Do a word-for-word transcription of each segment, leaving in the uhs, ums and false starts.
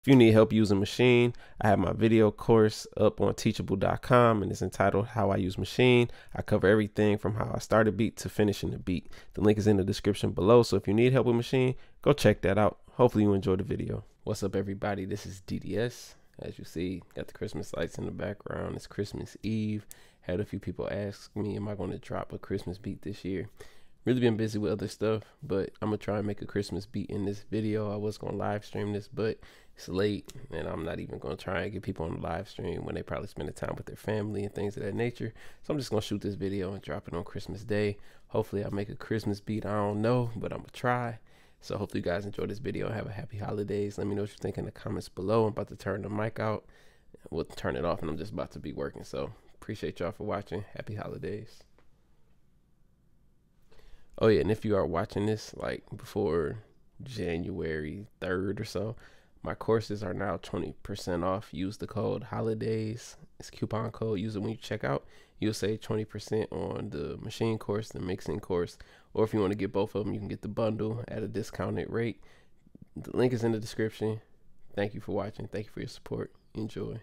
If you need help using Maschine, I have my video course up on teachable dot com, and it's entitled How I Use Maschine. I cover everything from how I start a beat to finishing the beat. The link is in the description below, so if you need help with Maschine, go check that out. Hopefully you enjoy the video. What's up, everybody? This is D D S. As you see, got the Christmas lights in the background. It's Christmas Eve. Had a few people ask me, am I going to drop a Christmas beat this year? Really been busy with other stuff, but I'm gonna try and make a Christmas beat in this video. I was gonna live stream this, but it's late, and I'm not even gonna try and get people on the live stream when they probably spend the time with their family and things of that nature. So I'm just gonna shoot this video and drop it on Christmas Day. Hopefully I'll make a Christmas beat. I don't know, but I'm gonna try. So hopefully you guys enjoy this video and have a happy holidays. Let me know what you think in the comments below. I'm about to turn the mic out. We'll turn it off, and I'm just about to be working. So appreciate y'all for watching. Happy holidays. Oh yeah, and if you are watching this like before January third or so, my courses are now twenty percent off. Use the code holidays. It's coupon code. Use it when you check out. You'll save twenty percent on the Maschine course, the mixing course, or if you want to get both of them, you can get the bundle at a discounted rate. The link is in the description. Thank you for watching. Thank you for your support. Enjoy.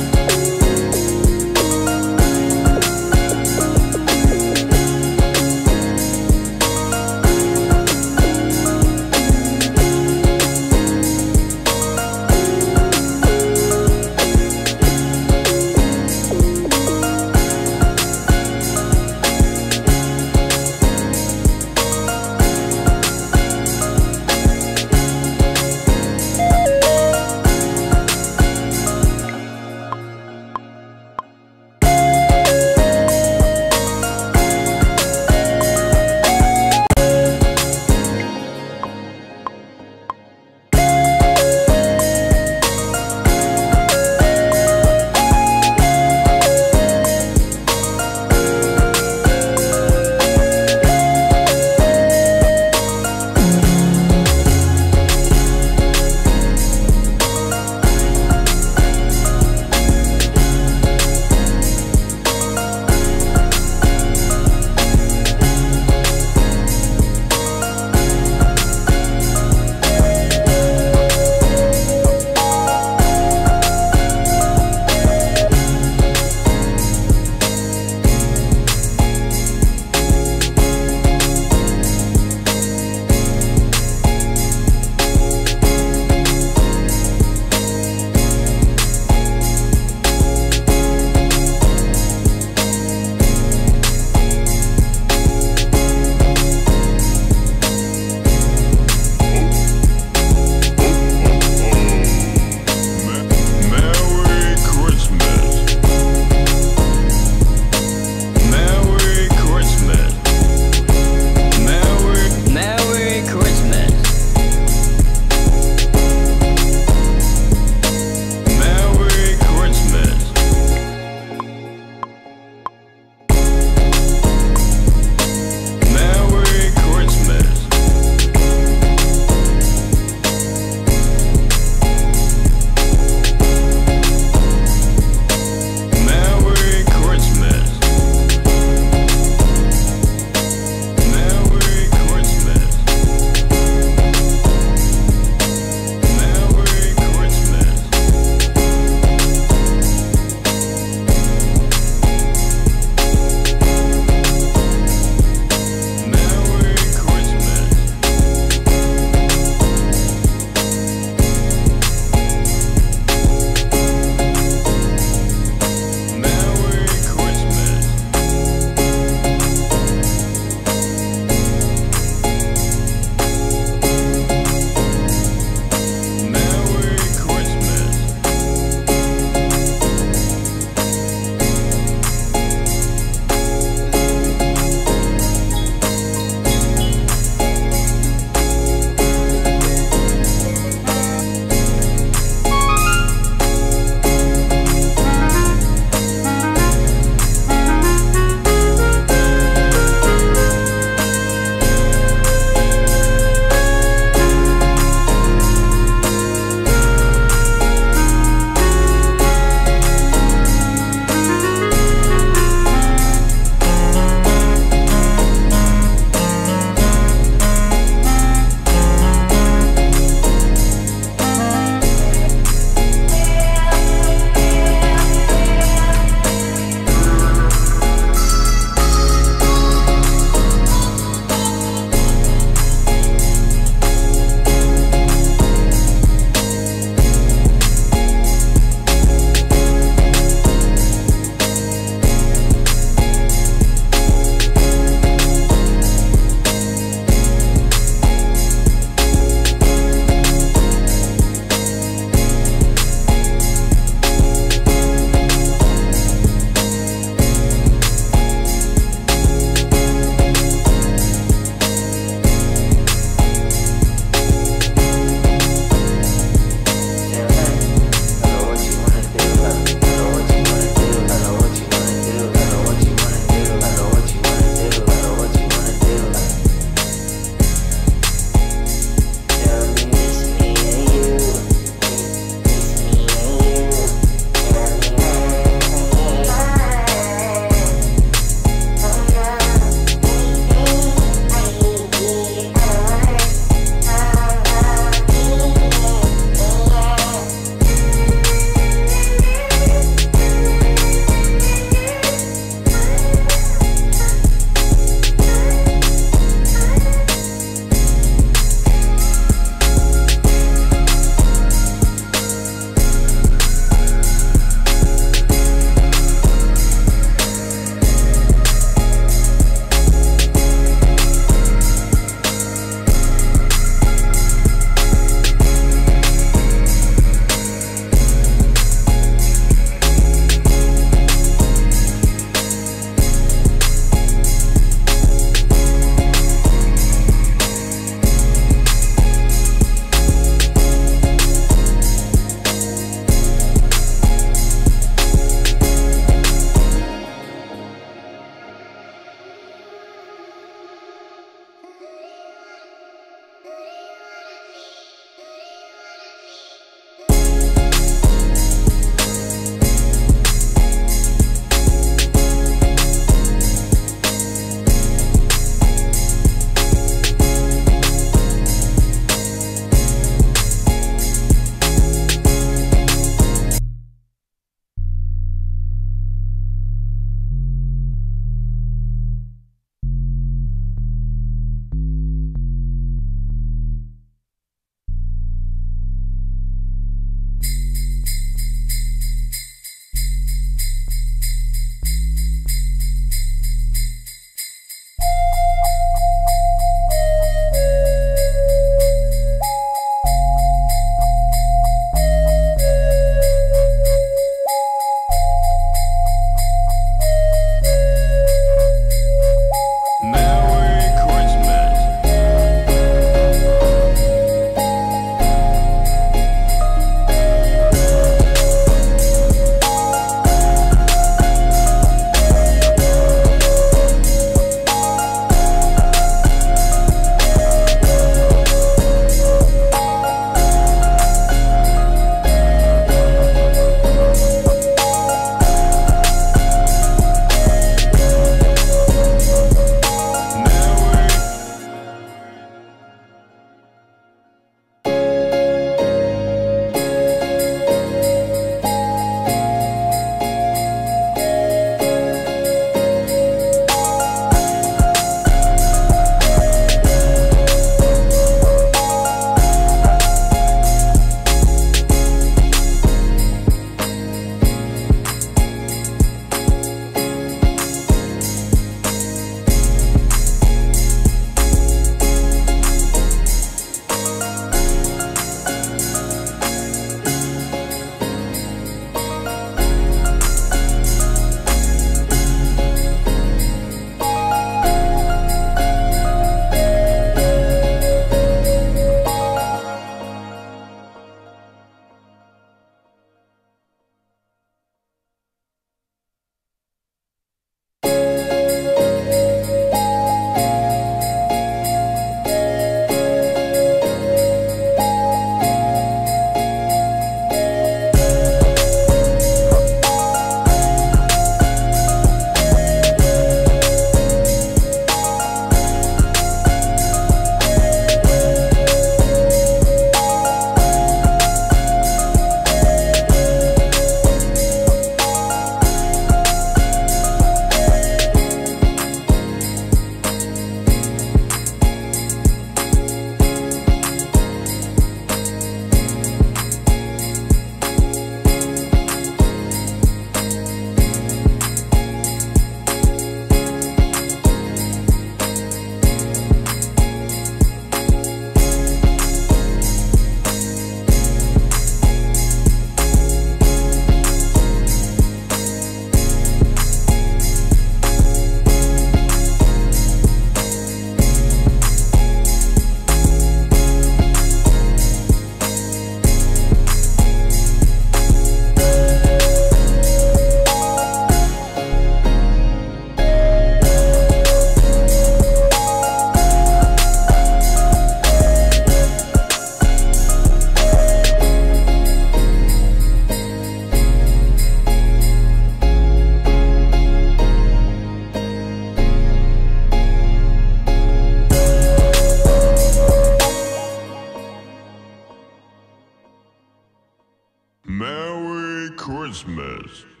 Christmas.